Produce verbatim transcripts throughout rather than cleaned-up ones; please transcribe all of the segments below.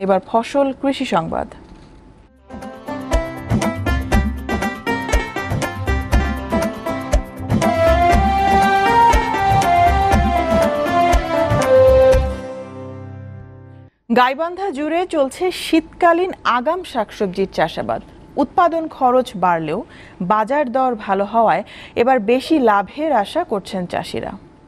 এবার ফসল কৃষি সংবাদ। গাইবান্ধা জুড়ে চলছে শীতকালীন আগাম শাকসবজির চাষাবাদ। উৎপাদন খরচ বাড়লেও বাজার দর ভালো হওয়ায় এবার বেশি লাভের আশা করছেন চাষিরা।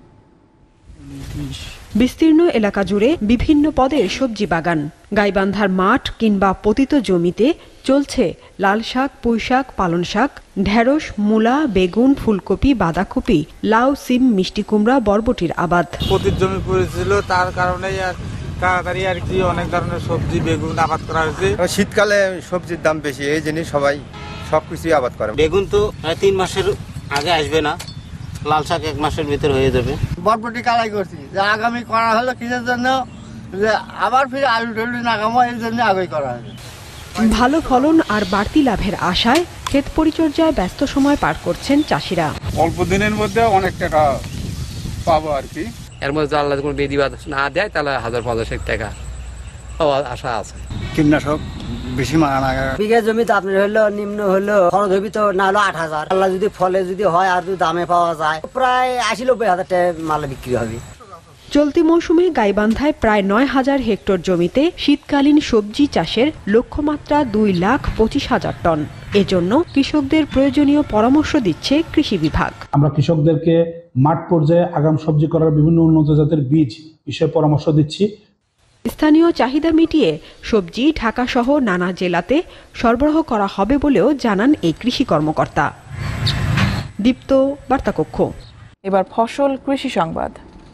বিস্তীর্ণ এলাকা জুড়ে বিভিন্ন পদের সবজি বাগান। গাইবান্ধার মাঠ কিংবা পতিত জমিতে চলছে লাল শাক, পুঁই শাক, পালন শাক, ঢেঁড়স, মূলা, বেগুন, ফুলকপি, বাঁধাকপি, লাউ, সিম, মিষ্টি কুমড়া, বরবটির আবাদ। পতিত জমি পড়েছিল, তার কারণে আর তাড়াতাড়ি আর কি অনেক ধরনের সবজি বেগুন আবাদ করা হয়েছে। শীতকালে সবজির দাম বেশি, এই জন্য সবাই সবকিছুই আবাদ করে। বেগুন তো তিন মাসের আগে আসবে না, লাল শাক এক মাসের ভিতর হয়ে যাবে। বরবটি কালাই করছি, যে আগামী করা হলো কিসের জন্য, যে আবার ফিরে আলু টলু নাগামো, এই জন্য আগে করা হলো। ভালো ফলন আর বাড়তি লাভের আশায় ক্ষেত পরিচর্যায় ব্যস্ত সময় পার করছেন চাষিরা। অল্প দিনের মধ্যে অনেক টাকা পাবো আর কি। এর মধ্যে আল্লাহ কোনো বেদিবাদ না দেয় তাহলে হাজার পঞ্চাশেক টাকা পাওয়ার আশা আছে। কীটনাশক বেশি মারা বিঘা জমিতে আপনার হলো নিম্ন হলো খরচ হবি তো না হলো আট হাজার। আল্লাহ যদি ফলে যদি হয় আর যদি দামে পাওয়া যায় প্রায় আশি নব্বই হাজার টাকা মাল বিক্রি হবে। চলতি মৌসুমে গাইবান্ধায় প্রায় নয় হাজার হেক্টর জমিতে শীতকালীন সবজি চাষের লক্ষ্যমাত্রা দুই লাখ পঁচিশ হাজার টন। এজন্য কৃষকদের প্রয়োজনীয় পরামর্শ দিচ্ছে কৃষি বিভাগ। আমরা কৃষকদেরকে মাঠ পর্যায়ে আগাম সবজি করার বিভিন্ন উন্নত জাতের বীজ বিষয়ে পরামর্শ দিচ্ছি। স্থানীয় চাহিদা মিটিয়ে সবজি ঢাকা সহ নানা জেলাতে সরবরাহ করা হবে বলেও জানান এই কৃষি কর্মকর্তা। দীপ্ত বার্তাকক্ষ। এবার ফসল কৃষি সংবাদ।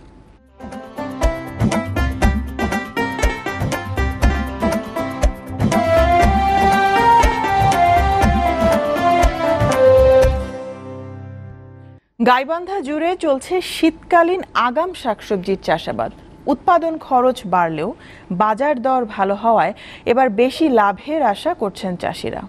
গাইবান্ধা জুড়ে চলছে শীতকালীন আগাম শাকসবজির চাষাবাদ। উৎপাদন খরচ বাড়লেও বাজার দর ভালো হওয়ায় এবার বেশি লাভের আশা করছেন চাষিরা।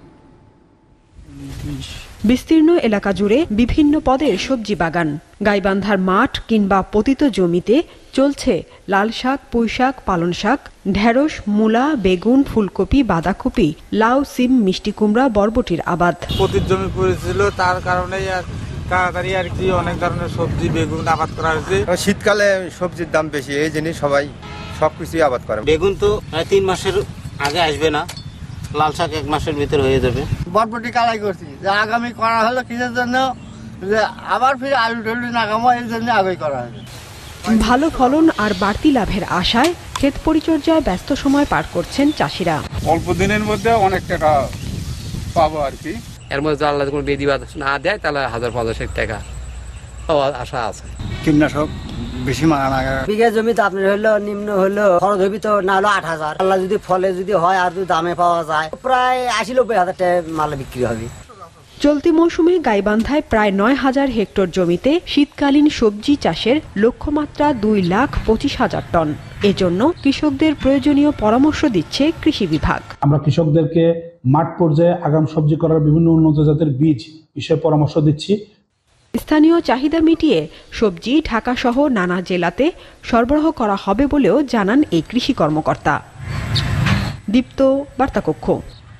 বিস্তীর্ণ এলাকা জুড়ে বিভিন্ন পদের সবজি বাগান। গাইবান্ধার মাঠ কিংবা পতিত জমিতে চলছে লাল শাক, পুঁই শাক, পালন শাক, ঢেঁড়স, মূলা, বেগুন, ফুলকপি, বাঁধাকপি, লাউ, সিম, মিষ্টি কুমড়া, বরবটির আবাদ। পতিত জমি পড়েছিল, তার কারণে আর তাড়াতাড়ি আর কি অনেক ধরনের সবজি বেগুন আবাদ করা হয়েছে। শীতকালে সবজির দাম বেশি, এই জন্য সবাই সবকিছুই আবাদ করে। বেগুন তো তিন মাসের আগে আসবে না, লাল শাক এক মাসের ভিতর হয়ে যাবে। বরবটি কালাই করছি, যে আগামী করা হলো কিসের জন্য, যে আবার ফিরে আলু টলু নাগামো, এই জন্য আগে করা হলো। ভালো ফলন আর বাড়তি লাভের আশায় ক্ষেত পরিচর্যায় ব্যস্ত সময় পার করছেন চাষিরা। অল্প দিনের মধ্যে অনেক টাকা পাবো আর কি। এর মধ্যে আল্লাহ কোনো বেদিবাদ না দেয় তাহলে হাজার পঞ্চাশেক টাকা পাওয়ার আশা আছে। কীটনাশক বেশি মারা বিঘা জমিতে আপনার হলো নিম্ন হলো খরচ হবি তো না হলো আট হাজার। আল্লাহ যদি ফলে যদি হয় আর যদি দামে পাওয়া যায় প্রায় আশি নব্বই হাজার টাকা মাল বিক্রি হবে। চলতি মৌসুমে গাইবান্ধায় প্রায় নয় হাজার হেক্টর জমিতে শীতকালীন সবজি চাষের লক্ষ্যমাত্রা দুই লাখ পঁচিশ হাজার টন। এজন্য কৃষকদের প্রয়োজনীয় পরামর্শ দিচ্ছে কৃষি বিভাগ। আমরা কৃষকদেরকে মাঠ পর্যায়ে আগাম সবজি করার বিভিন্ন উন্নত জাতের বীজ বিষয়ে পরামর্শ দিচ্ছি। স্থানীয় চাহিদা মিটিয়ে সবজি ঢাকা সহ নানা জেলাতে সরবরাহ করা হবে বলেও জানান এই কৃষি কর্মকর্তা। দীপ্ত বার্তাকক্ষ।